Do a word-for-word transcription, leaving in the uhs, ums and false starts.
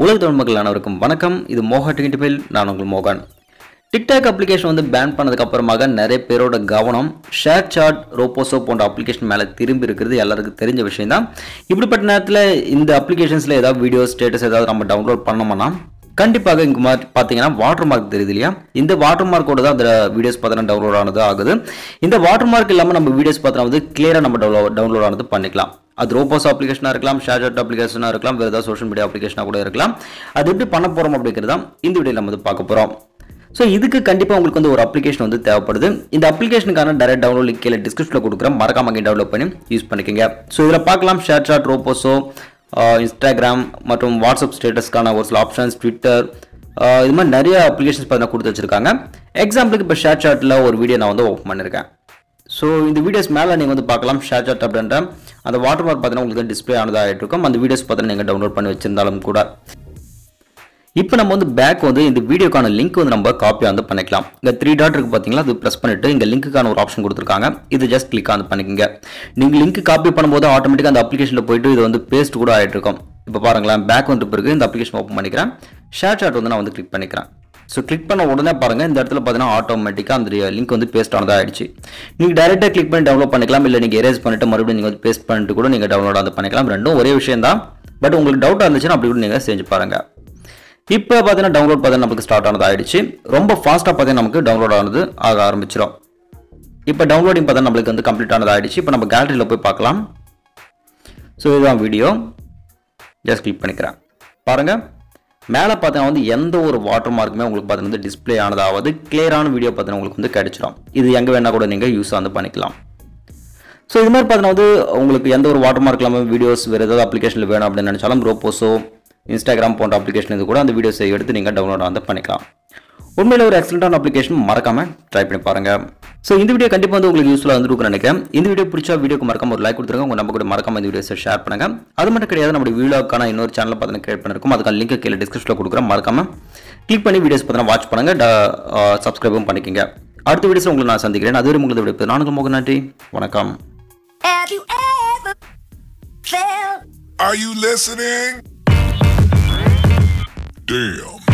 உலக தமிழ் மக்கள் அனைவருக்கும் வணக்கம். இது மோகா டெக்னிக்கல். நான் உங்கள் மோகன். டிக்டாக் அப்ளிகேஷன் வந்து பேன் பண்ணதுக்கு அப்புறமாக நிறைய பேரோட கவனம் ஷேர் சாட், ரோபோசோ போன்ற அப்ளிகேஷன் மேலே திரும்பி இருக்கிறது எல்லாருக்கும் தெரிஞ்ச விஷயம் தான். இப்படிப்பட்ட நேரத்தில் இந்த அப்ளிகேஷன்ஸில் ஏதாவது வீடியோ ஸ்டேட்டஸ் ஏதாவது நம்ம டவுன்லோட் பண்ணோம்னா கண்டிப்பாக இங்கே மாதிரி பார்த்தீங்கன்னா வாட்டர் மார்க் தெரியுது இல்லையா? இந்த வாட்டர் மார்க்கோட தான் அந்த வீடியோஸ் பார்த்தீங்கன்னா டவுன்லோட் ஆனது ஆகுது. இந்த வாட்டர் மார்க் இல்லாமல் நம்ம வீடியோஸ் பார்த்தோன்னா வந்து கிளியராக நம்ம டவுன்லோட் டவுன்லோட் ஆனது பண்ணிக்கலாம். அது ரோபோஸ் அப்ளிகேஷனாக இருக்கலாம், ஷேர் சாட் அப்ளிகேஷனாக இருக்கலாம், வேறு ஏதாவது சோஷியல் மீடியா அப்ளிகேஷனாக கூட இருக்கலாம். அது எப்படி பண்ண போகிறோம் அப்படிங்கிறது தான் இந்த வீடியோவில் நம்ம வந்து பார்க்க போகிறோம். ஸோ இதுக்கு கண்டிப்பாக உங்களுக்கு வந்து ஒரு அப்ளிகேஷன் வந்து தேவைப்படுது. இந்த அப்ளிகேஷனுக்கான டைரக்ட் டவுன்லோட் லிங்க் கீழே டிஸ்கிரிப்ஷனில் கொடுக்குறேன். மறக்காம அங்கே டவுன்லோட் பண்ணி யூஸ் பண்ணிக்கோங்க. ஸோ இதில் பார்க்கலாம் ஷேர் சாட், ரோபோசோ, இன்ஸ்டாகிராம் மற்றும் வாட்ஸ்அப் ஸ்டேட்டஸ்க்கான ஒரு சில ஆப்ஷன்ஸ், ட்விட்டர், இது மாதிரி நிறைய அப்ளிகேஷன்ஸ் பார்த்தீங்கன்னா கொடுத்து வச்சிருக்காங்க. எக்ஸாம்பிளுக்கு இப்போ ஷேர் சாட்டில் ஒரு வீடியோ நான் வந்து ஓப்பன் பண்ணியிருக்கேன். ஸோ இந்த வீடியோஸ் மேலே நீங்கள் வந்து பார்க்கலாம் ஷேர் சாட் அப்படின்ற அந்த வாட்டர் மார்க் பார்த்தீங்கன்னா உங்களுக்கு டிஸ்பிளே ஆனதாக இருக்கும். அந்த வீடியோஸ் பார்த்தீங்கன்னா நீங்கள் டவுன்லோட் பண்ணி வச்சிருந்தாலும் கூட. இப்போ நம்ம வந்து பேக் வந்து இந்த வீடியோக்கான லிங்க் வந்து நம்ம காப்பி வந்து பண்ணிக்கலாம். இங்கே த்ரீ டாட் இருக்கு பார்த்தீங்களா, அது ப்ரெஸ் பண்ணிட்டு இங்கே லிங்க்குக்கான ஒரு ஆப்ஷன் கொடுத்துருக்காங்க. இது ஜஸ்ட் கிளிக் வந்து பண்ணிக்கோங்க. நீங்கள் லிங்க் காப்பி பண்ணும்போது ஆட்டோமேட்டிக்காக அந்த அப்ளிகேஷனில் போயிட்டு இது வந்து பேஸ்ட் கூட ஆகிட்டு இருக்கும். இப்போ பாருங்களேன், பேக் வந்து பிறகு இந்த அப்ளிகேஷன் ஓப்பன் பண்ணிக்கிறேன். ஷேர் சாட் வந்து நான் வந்து கிளிக் பண்ணிக்கிறேன். ஸோ கிளிக் பண்ண உடனே பாருங்கள் இந்த இடத்துல பார்த்தீங்கன்னா ஆட்டோமேட்டிக்காக அந்த லிங்க் வந்து பேஸ்ட் ஆனதாக ஆயிடுச்சு. நீங்கள் டேரெக்டாக கிளிக் பண்ணி டவுன்லோட் பண்ணிக்கலாம், இல்லை நீங்கள் எரேஸ் பண்ணிட்டு மறுபடியும் நீங்கள் வந்து பேஸ்ட் பண்ணிட்டு கூட நீங்கள் டவுன்லோட் வந்து பண்ணிக்கலாம். ரெண்டும் ஒரே விஷயம் தான். பட் உங்களுக்கு டவுட்டாக இருந்துச்சுன்னா அப்படி கூட நீங்கள் செஞ்சு பாருங்கள். இப்போ பார்த்தீங்கன்னா டவுன்லோட் பார்த்தீங்கன்னா நமக்கு ஸ்டார்ட் ஆனது ஆயிடுச்சு. ரொம்ப ஃபாஸ்ட்டாக பார்த்தீங்கன்னா நமக்கு டவுன்லோட் ஆனது ஆக ஆரம்பிச்சிடும். இப்போ டவுன்லோடிங் பார்த்தா நம்மளுக்கு வந்து கம்ப்ளீட் ஆனது ஆயிடுச்சு. இப்போ நம்ம கேலரியில் போய் பார்க்கலாம். ஸோ இதுதான் வீடியோ. ஜஸ்ட் கிளிக் பண்ணிக்கிறேன். பாருங்கள் மேலே பார்த்தீங்கன்னா வந்து எந்த ஒரு வாட்டர் மார்க்குமே உங்களுக்கு பார்த்தீங்கன்னா டிஸ்பிளே ஆனதாவது கிளியரான வீடியோ பார்த்தீங்கன்னா உங்களுக்கு வந்து கிடைச்சிடும். இது எங்கே வேணால் கூட நீங்கள் யூஸ் வந்து பண்ணிக்கலாம். ஸோ இது மாதிரி பார்த்தீங்கன்னா வந்து உங்களுக்கு எந்த ஒரு வாட்டர் மார்க் இல்லாமல் வீடியோஸ் வேறு ஏதாவது அப்ளிகேஷனில் வேணும் அப்படின்னு நினச்சாலும் ரோபோசோ, இன்ஸ்டாகிராம் போன்ற அப்ளிகேஷன் இது கூட அந்த வீடியோஸை எடுத்து நீங்கள் டவுன்லோட் வந்து பண்ணிக்கலாம். உண்மையில் ஒரு எக்ஸலண்டான அப்ளிகேஷன், மறக்காமல் ட்ரை பண்ணி பாருங்கள். ஸோ இந்த வீடியோ கண்டிப்பாக வந்து உங்களுக்கு யூஸ்ஃபுல்லாக வந்துருக்குன்னு நினைக்கிறேன். இந்த வீடியோ பிடிச்சா வீடியோக்கு மறக்காம ஒரு லைக் கொடுத்துருங்க. உங்கள் நம்ம கூட மறக்காம இந்த வீடியோஸை ஷேர் பண்ணுங்கள். அது மட்டும் கிடையாது, நம்ம வீடியோக்கான இன்னொரு சேனல் பார்த்தீங்கன்னா கிரியேட் பண்ணிருக்கோம். அதுக்கான லிங்க் கீழே டிஸ்கிரிப்ஷனில் கொடுக்குறேன். மறக்காம கிளிக் பண்ணி வீடியோஸ் பார்த்தீங்கன்னா வாட்ச் பண்ணுங்கள், சப்ஸ்கிரைபும் பண்ணிக்கோங்க. அடுத்த வீடியோஸில் உங்களை நான் சந்திக்கிறேன். அதுவரை உங்களுக்கு விடைபெறுவது நான் உங்கள் மோகன். நன்றி, வணக்கம். Are you listening? Damn.